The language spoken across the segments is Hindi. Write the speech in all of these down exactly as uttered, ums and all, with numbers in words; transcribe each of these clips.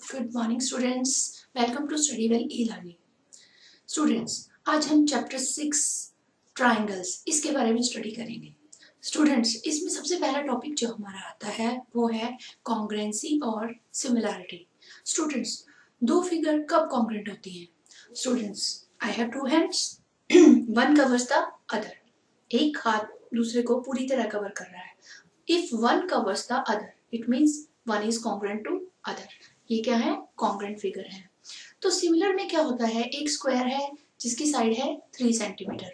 Good morning students, welcome to studywell e learning. Students, आज हम चैप्टर सिक्स ट्राइंगल्स इसके बारे में स्टडी करेंगे। स्टूडेंट्स, इसमें सबसे पहला टॉपिक जो हमारा आता है वो है कॉन्ग्रुएंसी और सिमिलैरिटी। स्टूडेंट्स, दो फिगर कब कॉन्ग्रुएंट होती हैं? Students, I have two hands, one covers the other. एक हाथ दूसरे को पूरी तरह कवर कर रहा है। If one covers the other it means one is congruent to other. ये क्या है? कॉन्ग्रुएंट फिगर है। तो सिमिलर में क्या होता है, एक स्क्वायर है जिसकी साइड है थ्री सेंटीमीटर,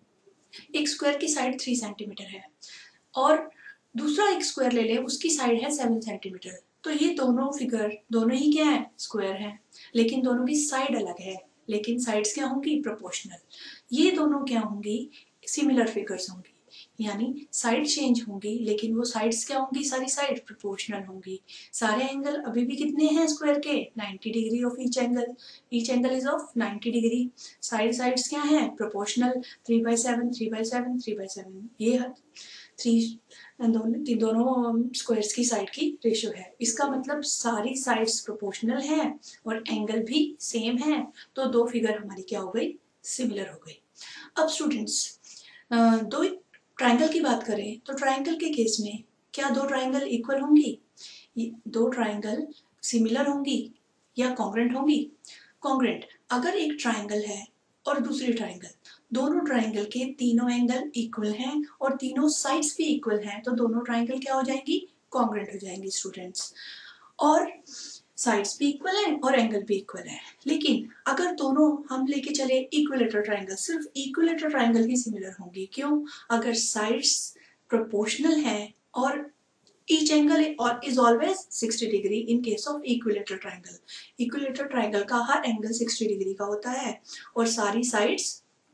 एक स्क्वायर की साइड थ्री सेंटीमीटर है और दूसरा एक स्क्वायर ले लें, उसकी साइड है सेवन सेंटीमीटर। तो ये दोनों फिगर दोनों ही क्या है? स्क्वायर है, लेकिन दोनों की साइड अलग है, लेकिन साइड्स क्या होंगी? प्रोपोर्शनल। ये दोनों क्या होंगी? सिमिलर फिगर्स होंगी, यानी साइड चेंज होंगी लेकिन वो साइड्स क्या होंगी? सारी साइड प्रोपोर्शनल होंगी। सारे एंगल अभी भी कितने हैं स्क्वायर के? Ninety degree of each angle, each angle is of ninety degree. Side sides क्या हैं? Proportional, three by seven, three by seven, three by seven. ये थ्री दोनों दोनों स्क्वायर्स की साइड की रेशियो है। इसका मतलब सारी साइड्स प्रोपोर्शनल हैं और एंगल भी सेम है। तो दो फिगर हमारी क्या हो गई? सिमिलर हो गई। अब स्टूडेंट्स, दो ट्राइंगल की बात करें तो ट्राइंगल के केस में क्या दो ट्राइंगल इक्वल होंगी? दो ट्राइंगल सिमिलर होंगी या कॉन्ग्रुएंट होंगी? कॉन्ग्रुएंट। अगर एक ट्राइंगल है और दूसरी ट्राइंगल, दोनों ट्राइंगल के तीनों एंगल इक्वल हैं और तीनों साइड्स भी इक्वल हैं, तो दोनों ट्राइंगल क्या हो जाएंगी? कॉन्ग्रुएंट हो जाएंगी स्टूडेंट्स। और साइड्स भी इक्वल है और एंगल भी इक्वल है। लेकिन अगर दोनों हम लेके चले इक्विलेटरल ट्राइंगल, सिर्फ इक्विलेटरल ट्राइंगल ही सिमिलर होंगी। क्यों? अगर साइड्स प्रोपोर्शनल है और each angle is always sixty degree in case of equilateral triangle. Equilateral triangle का हर एंगल सिक्सटी डिग्री का होता है और सारी साइड्स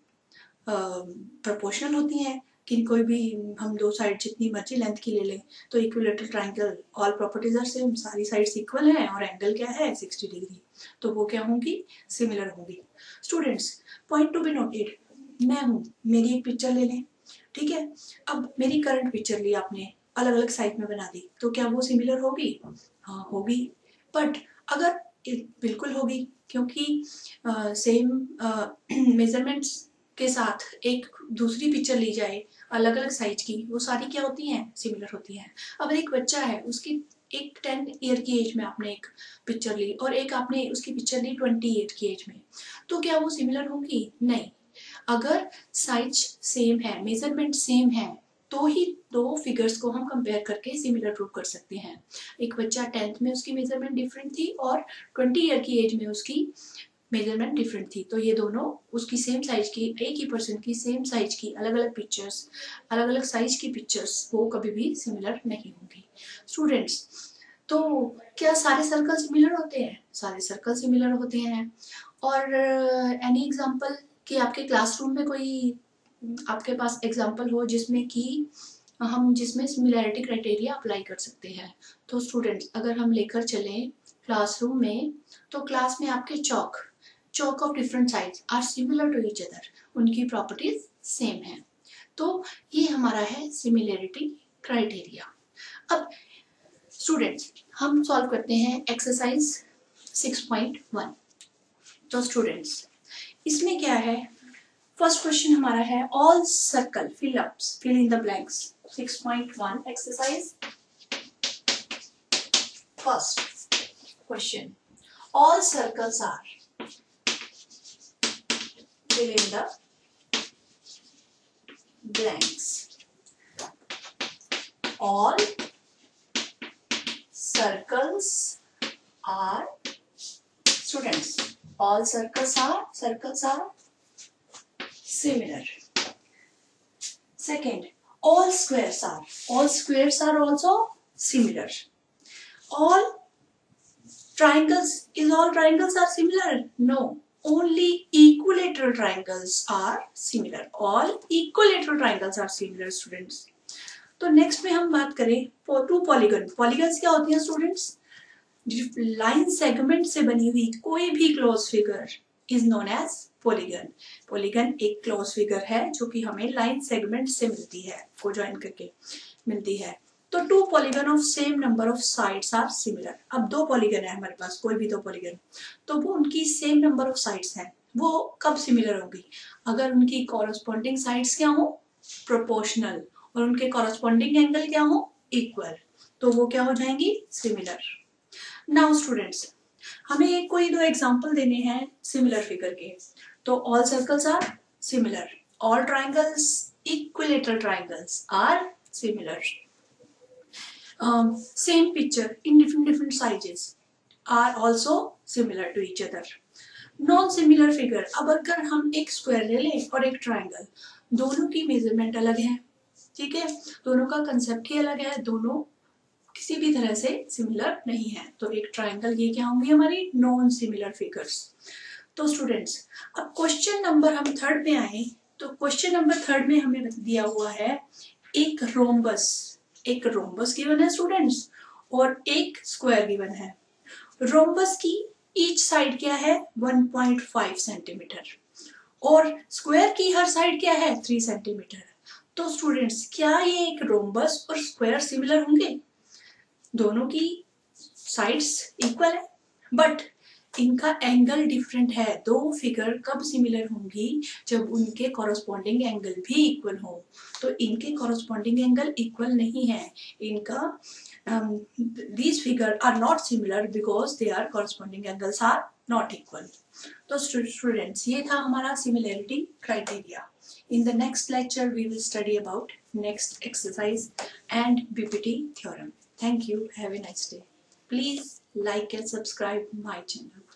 प्रोपोर्शनल होती हैं कि कोई भी हम दो साइड जितनी मर्जी लेंथ की ले लें, तो equilateral triangle all properties are same, सारी साइड्स इक्वल हैं और एंगल क्या है? Sixty degree. तो वो क्या होंगी? सिमिलर होंगी। Students, point to be noted, मैं हूँ, मेरी एक पिक्चर ले लें, ठीक है। अब मेरी करंट पिक्चर ली आपने, अलग अलग साइड में बना दी, तो क्या वो सिमिलर होगी? हाँ होगी। बट अगर बिल्कुल होगी, क्योंकि सेम मेजरमेंट्स के साथ एक दूसरी पिक्चर ली जाए अलग अलग साइज की, वो सारी क्या होती हैं? सिमिलर होती हैं। अब एक बच्चा है, उसकी एक टेन ईयर की एज में आपने एक पिक्चर ली और एक आपने उसकी पिक्चर ली ट्वेंटी ईयर की एज में, तो क्या वो सिमिलर होंगी? नहीं। अगर साइज सेम है, मेजरमेंट सेम है, तो ही दो फिगर्स को हम कंपेयर करके सिमिलर प्रूव कर सकते हैं। एक बच्चा टेंथ में उसकी मेजरमेंट डिफरेंट थी और ट्वेंटी ईयर की एज में उसकी मेजरमेंट डिफरेंट थी, तो ये दोनों उसकी सेम साइज की, एक ही पर्सन की सेम साइज की अलग अलग पिक्चर्स, अलग अलग साइज की पिक्चर्स, वो कभी भी सिमिलर नहीं होंगी। स्टूडेंट्स, तो क्या सारे सर्कल सिमिलर होते हैं? सारे सर्कल सिमिलर होते हैं। और एनी एग्जांपल कि आपके क्लासरूम में कोई आपके पास एग्जांपल हो जिसमें कि हम जिसमें सिमिलैरिटी क्राइटेरिया अप्लाई कर सकते हैं? तो स्टूडेंट्स, अगर हम लेकर चलें क्लासरूम में, तो क्लास में आपके chalk chalk of different sides are similar to each other, उनकी प्रॉपर्टीज सेम है। तो ये हमारा है सिमिलैरिटी क्राइटेरिया। अब स्टूडेंट्स, हम सॉल्व करते हैं एक्सरसाइज सिक्स पॉइंट वन। तो स्टूडेंट्स, इसमें क्या है? फर्स्ट क्वेश्चन हमारा है all circle fill ups fill in the blanks. Six point one exercise, first question, all circles are fill in the blanks. All circles are, students, all circles are circles are similar. Second, all squares are all squares are also similar. All triangles, is all triangles are similar? No. Only equilateral triangles are similar. All equilateral triangles are similar, students. तो नेक्स्ट में हम बात करें टू पॉलीगन। पॉलीगन्स क्या होती हैं स्टूडेंट्स? लाइन सेगमेंट से बनी हुई कोई भी close figure is known as polygon. Polygon एक क्लोज फिगर है जो कि हमें लाइन सेगमेंट से मिलती है, को ज्वाइन करके मिलती है। तो two polygon of same number of sides are similar. अब दो पॉलीगन है हमारे पास, कोई भी दो पॉलीगन, तो वो उनकी सेम नंबर ऑफ साइड्स हैं, वो कब सिमिलर होंगी? अगर उनकी कॉरस्पॉन्डिंग साइड्स क्या हो? प्रोपोर्शनल, और उनके कॉरस्पॉन्डिंग एंगल क्या हो? इक्वल, तो वो क्या हो जाएंगी? सिमिलर। नाउ स्टूडेंट्स, हमें कोई दो एग्जांपल देने हैं सिमिलर फिगर के। तो all circles are similar, all triangles, equilateral triangles are similar, same picture in different different sizes are also similar to each other. Non similar figure, अब अगर हम एक स्क्वायर ले लें और एक ट्राइंगल, दोनों की मेजरमेंट अलग है, ठीक है, दोनों का कंसेप्ट ही अलग है, दोनों किसी भी तरह से सिमिलर नहीं है, तो एक ट्राइंगल, ये क्या होंगी हमारी नॉन सिमिलर फिगर्स। तो स्टूडेंट्स, अब क्वेश्चन नंबर हम थर्ड में आए, तो क्वेश्चन नंबर थर्ड में हमें दिया हुआ है एक रोम्बस, एक रोम्बस गिवन है स्टूडेंट्स, और एक स्क्वायर गिवन है। रोम्बस की ईच साइड क्या है? वन पॉइंट फाइव सेंटीमीटर, और स्क्वायर की हर साइड क्या है? Three centimetre. तो स्टूडेंट्स, क्या ये एक रोम्बस और स्क्वायर सिमिलर होंगे? दोनों की साइड्स इक्वल है, बट इनका एंगल डिफरेंट है। दो फिगर कब सिमिलर होंगी? जब उनके कॉरस्पॉन्डिंग एंगल भी इक्वल हो। तो इनके कॉरस्पॉन्डिंग एंगल इक्वल नहीं है, इनका these figure are not similar because they are corresponding angles are not equal. तो स्टूडेंट्स, ये था हमारा similarity criteria. In the next lecture, we will study about next exercise and B P T theorem. Thank you. Have a nice day. Please like and subscribe my channel.